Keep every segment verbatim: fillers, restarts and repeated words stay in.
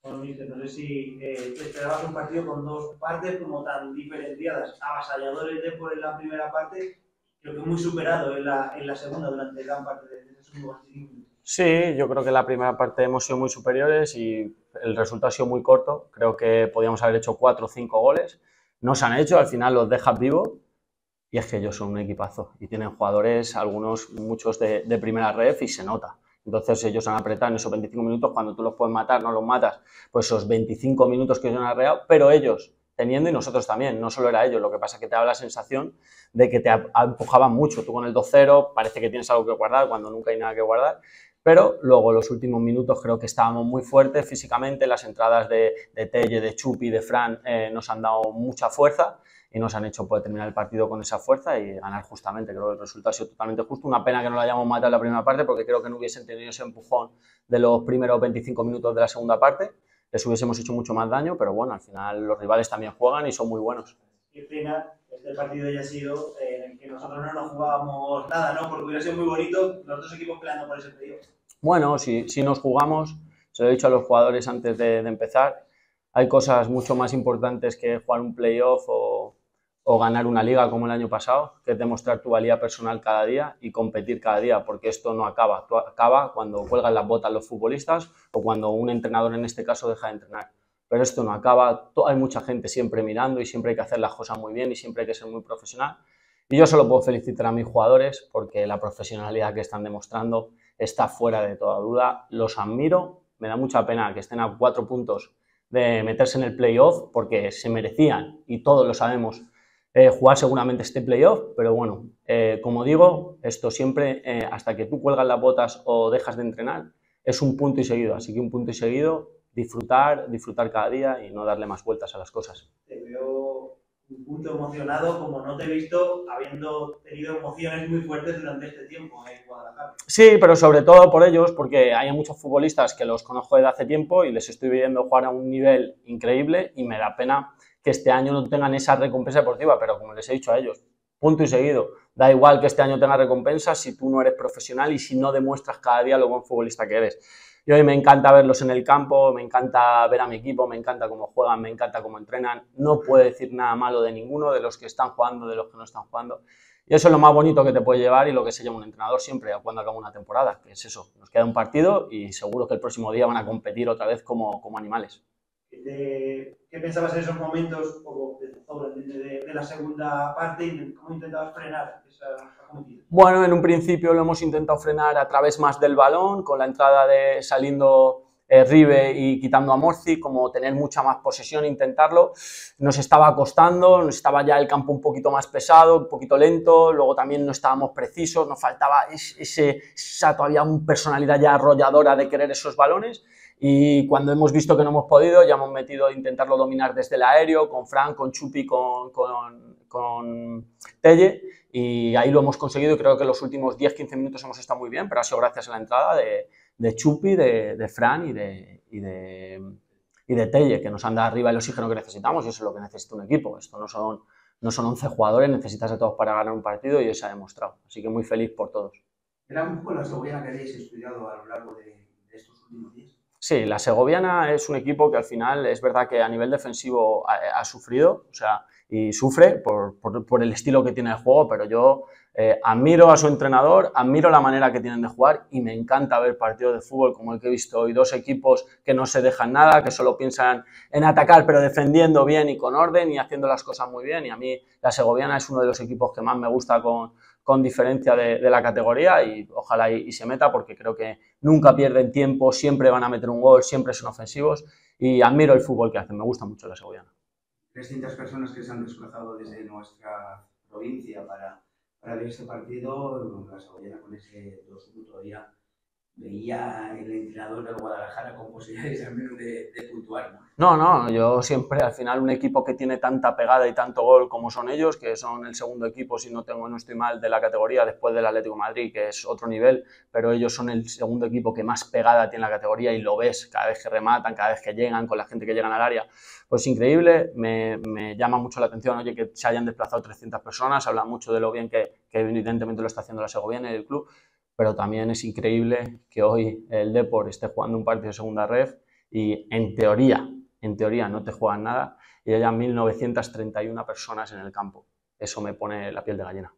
Bueno, Mister, no sé si eh, te esperabas un partido con dos partes como tan diferenciadas, avasalladores de por en la primera parte, creo que muy superado en la, en la segunda durante gran parte de, de esos últimos veinticinco minutos. Sí, yo creo que en la primera parte hemos sido muy superiores y el resultado ha sido muy corto. Creo que podíamos haber hecho cuatro o cinco goles. No se han hecho, al final los dejas vivos y es que ellos son un equipazo y tienen jugadores, algunos, muchos de, de primera ref y se nota. Entonces ellos han apretado en esos veinticinco minutos, cuando tú los puedes matar, no los matas, pues esos veinticinco minutos que ellos han arreado, pero ellos teniendo y nosotros también, no solo era ellos, lo que pasa es que te da la sensación de que te empujaban mucho, tú con el dos cero parece que tienes algo que guardar cuando nunca hay nada que guardar, pero luego los últimos minutos creo que estábamos muy fuertes físicamente, las entradas de, de Telle, de Chupi, de Fran eh, nos han dado mucha fuerza y nos han hecho poder terminar el partido con esa fuerza y ganar justamente. Creo que el resultado ha sido totalmente justo. Una pena que no lo hayamos matado en la primera parte porque creo que no hubiesen tenido ese empujón de los primeros veinticinco minutos de la segunda parte. Les hubiésemos hecho mucho más daño, pero bueno, al final los rivales también juegan y son muy buenos. Qué pena este partido haya sido eh, en el que nosotros no nos jugábamos nada, ¿no? Porque hubiera sido muy bonito los dos equipos peleando por ese playoff. Bueno, si, si nos jugamos, se lo he dicho a los jugadores antes de, de empezar, hay cosas mucho más importantes que jugar un playoff o, o ganar una liga como el año pasado, que es demostrar tu valía personal cada día y competir cada día, porque esto no acaba, esto acaba cuando cuelgan las botas los futbolistas o cuando un entrenador en este caso deja de entrenar. Pero esto no acaba, hay mucha gente siempre mirando y siempre hay que hacer las cosas muy bien y siempre hay que ser muy profesional. Y yo solo puedo felicitar a mis jugadores porque la profesionalidad que están demostrando está fuera de toda duda. Los admiro, me da mucha pena que estén a cuatro puntos de meterse en el playoff porque se merecían, y todos lo sabemos, eh, jugar seguramente este playoff, pero bueno, eh, como digo, esto siempre, eh, hasta que tú cuelgas las botas o dejas de entrenar, es un punto y seguido, así que un punto y seguido, disfrutar, disfrutar cada día y no darle más vueltas a las cosas. Te veo un punto emocionado como no te he visto habiendo tenido emociones muy fuertes durante este tiempo en Guadalajara. Sí, pero sobre todo por ellos, porque hay muchos futbolistas que los conozco desde hace tiempo y les estoy viendo jugar a un nivel increíble y me da pena que este año no tengan esa recompensa deportiva, pero como les he dicho a ellos, punto y seguido, da igual que este año tenga recompensa si tú no eres profesional y si no demuestras cada día lo buen futbolista que eres. Y hoy me encanta verlos en el campo, me encanta ver a mi equipo, me encanta cómo juegan, me encanta cómo entrenan. No puedo decir nada malo de ninguno, de los que están jugando, de los que no están jugando. Y eso es lo más bonito que te puede llevar y lo que se llama un entrenador siempre cuando acaba una temporada, que es eso, nos queda un partido y seguro que el próximo día van a competir otra vez como, como animales. ¿Qué, ¿Qué pensabas en esos momentos poco de, de, de la segunda parte y cómo intentabas frenar esa acometida? Bueno, en un principio lo hemos intentado frenar a través más del balón, con la entrada de saliendo eh, Ribe y quitando a Morci, como tener mucha más posesión, intentarlo. Nos estaba costando, nos estaba ya el campo un poquito más pesado, un poquito lento, luego también no estábamos precisos, nos faltaba ese, esa todavía una personalidad ya arrolladora de querer esos balones. Y cuando hemos visto que no hemos podido, ya hemos metido a intentarlo dominar desde el aéreo, con Fran, con Chupi, con, con, con Telle, y ahí lo hemos conseguido y creo que los últimos diez a quince minutos hemos estado muy bien, pero ha sido gracias a la entrada de, de Chupi, de, de Fran y de, y, de, y de Telle, que nos han dado arriba el oxígeno que necesitamos y eso es lo que necesita un equipo. Esto no son, no son once jugadores, necesitas a todos para ganar un partido y eso se ha demostrado. Así que muy feliz por todos. ¿Era un poco la segoviana que habéis estudiado a lo largo de, de estos últimos días? Sí, la Segoviana es un equipo que al final es verdad que a nivel defensivo ha, ha sufrido, o sea, y sufre por, por, por, el estilo que tiene el juego, pero yo eh, admiro a su entrenador, admiro la manera que tienen de jugar y me encanta ver partidos de fútbol como el que he visto hoy, dos equipos que no se dejan nada, que solo piensan en atacar, pero defendiendo bien y con orden y haciendo las cosas muy bien, y a mí la Segoviana es uno de los equipos que más me gusta con, con diferencia de, de la categoría y ojalá y, y se meta porque creo que nunca pierden tiempo, siempre van a meter un gol, siempre son ofensivos y admiro el fútbol que hacen, me gusta mucho la Segoviana. trescientas personas que se han desplazado desde nuestra provincia para, para ver este partido, la Segoviana con ese dos uno todavía veía el entrenador del Guadalajara con posibilidades al menos de, de puntuar, ¿no? No, no, yo siempre, al final, un equipo que tiene tanta pegada y tanto gol como son ellos, que son el segundo equipo, si no tengo, no estoy mal, de la categoría, después del Atlético de Madrid, que es otro nivel, pero ellos son el segundo equipo que más pegada tiene la categoría y lo ves cada vez que rematan, cada vez que llegan, con la gente que llegan al área. Pues increíble, me, me llama mucho la atención, oye, que se hayan desplazado trescientas personas, habla mucho de lo bien que, que evidentemente lo está haciendo la Segoviana y el club, pero también es increíble que hoy el Depor esté jugando un partido de segunda ref y en teoría, en teoría no te juegan nada y haya mil novecientas treinta y una personas en el campo. Eso me pone la piel de gallina.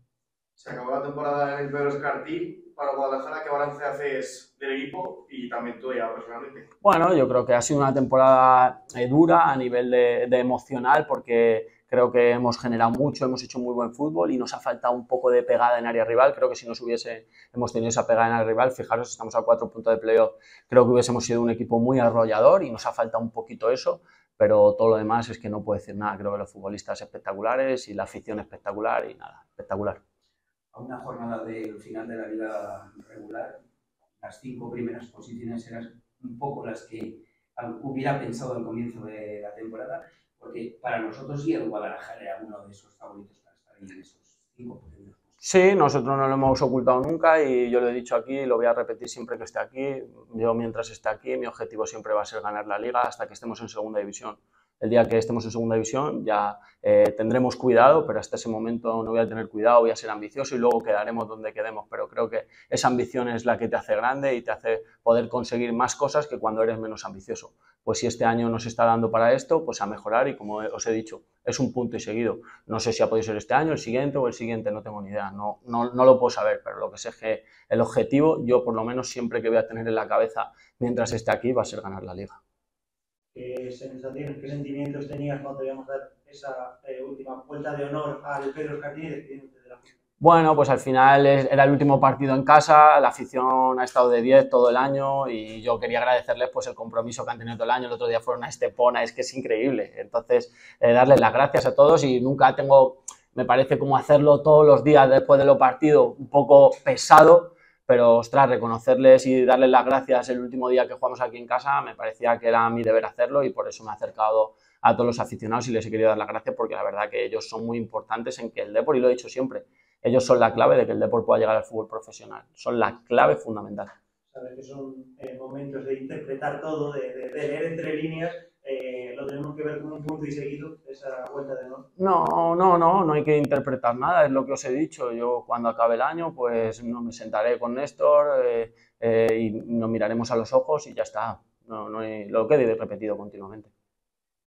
Se acabó la temporada en el Pedro Escartín. Para Guadalajara, ¿qué balance haces del equipo y también tú ya personalmente? Bueno, yo creo que ha sido una temporada eh, dura a nivel de, de emocional porque creo que hemos generado mucho, hemos hecho muy buen fútbol y nos ha faltado un poco de pegada en área rival. Creo que si nos hubiese, hemos tenido esa pegada en área rival, fijaros, estamos a cuatro puntos de playoff, creo que hubiésemos sido un equipo muy arrollador y nos ha faltado un poquito eso, pero todo lo demás es que no puedo decir nada. Creo que los futbolistas espectaculares y la afición espectacular y nada, espectacular. A una jornada del final de la liga regular, las cinco primeras posiciones eran un poco las que hubiera pensado al comienzo de la temporada, porque para nosotros sí el Guadalajara era uno de esos favoritos para estar ahí en esos cinco primeros. Sí, nosotros no lo hemos ocultado nunca y yo lo he dicho aquí y lo voy a repetir siempre que esté aquí. Yo mientras esté aquí, mi objetivo siempre va a ser ganar la liga hasta que estemos en segunda división. El día que estemos en segunda división ya eh, tendremos cuidado, pero hasta ese momento no voy a tener cuidado, voy a ser ambicioso y luego quedaremos donde quedemos. Pero creo que esa ambición es la que te hace grande y te hace poder conseguir más cosas que cuando eres menos ambicioso. Pues si este año nos está dando para esto, pues a mejorar y como os he dicho, es un punto y seguido. No sé si ha podido ser este año, el siguiente o el siguiente, no tengo ni idea, no, no, no lo puedo saber, pero lo que sé es que el objetivo, yo por lo menos siempre que voy a tener en la cabeza mientras esté aquí, va a ser ganar la liga. ¿Qué sensaciones, qué sentimientos tenías cuando íbamos a dar esa eh, última vuelta de honor al Pedro Escartín y despidiéndote de la afición? Bueno, pues al final era el último partido en casa, la afición ha estado de diez todo el año y yo quería agradecerles pues el compromiso que han tenido todo el año. El otro día fueron a Estepona, es que es increíble. Entonces, eh, darles las gracias a todos y nunca tengo, me parece como hacerlo todos los días después de los partidos, un poco pesado, pero ostras, reconocerles y darles las gracias el último día que jugamos aquí en casa, me parecía que era mi deber hacerlo y por eso me he acercado a todos los aficionados y les he querido dar las gracias porque la verdad que ellos son muy importantes en que el deporte, y lo he dicho siempre, ellos son la clave de que el deporte pueda llegar al fútbol profesional, son la clave fundamental. Sabes que son eh, momentos de interpretar todo, de, de, de leer entre líneas, eh, lo tenemos que ver como un punto y seguido, esa vuelta de honor. No, no, no, no hay que interpretar nada, es lo que os he dicho. Yo cuando acabe el año, pues no me sentaré con Néstor eh, eh, y nos miraremos a los ojos y ya está. No, no hay, lo que he repetido continuamente.